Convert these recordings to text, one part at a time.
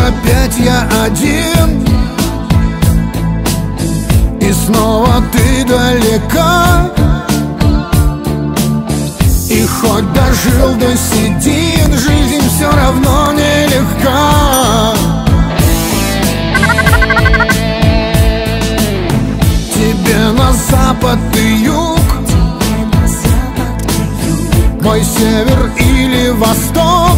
опять я один, и снова ты далека. И хоть дожил до седин, жизнь все равно нелегка. Тебе на запад и юг, мой север или восток,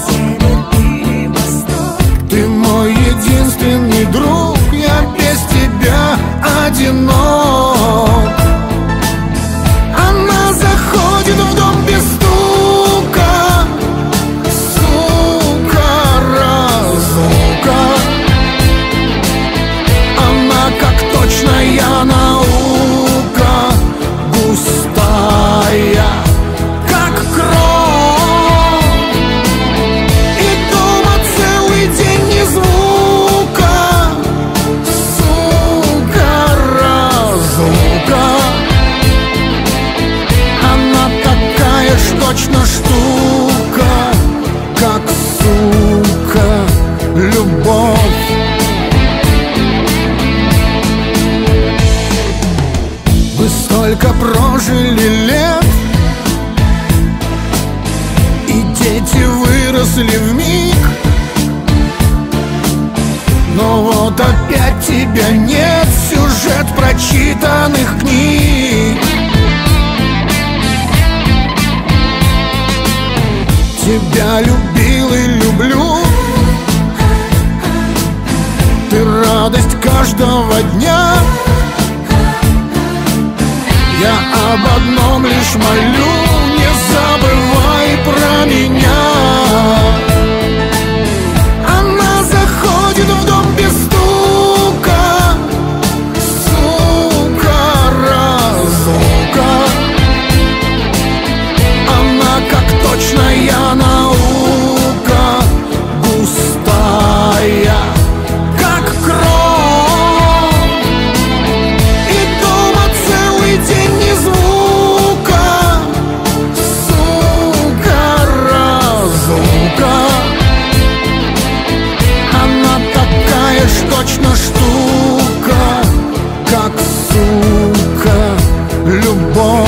ты мой единственный друг, я без тебя одинок. Она заходит в дом без стука, сука, разлука. Она как точная наука, густая как кровь. И дома целый день ни звука, сука, разлука. Она такая ж точно штука, как, сука, любовь. Вы столько прожили лет, и дети выросли вмиг, но вот опять тебя нет, сюжет прочитанных книг. Тебя любил и люблю, ты радость каждого дня. Я об одном лишь молю, не забывай про меня. Она заходит в дом без стука, сука, разлука. Она как точная наука, густая как кровь. И дома целый день ни звука, сука, разлука. Она такая ж точно штука, как, сука, любовь.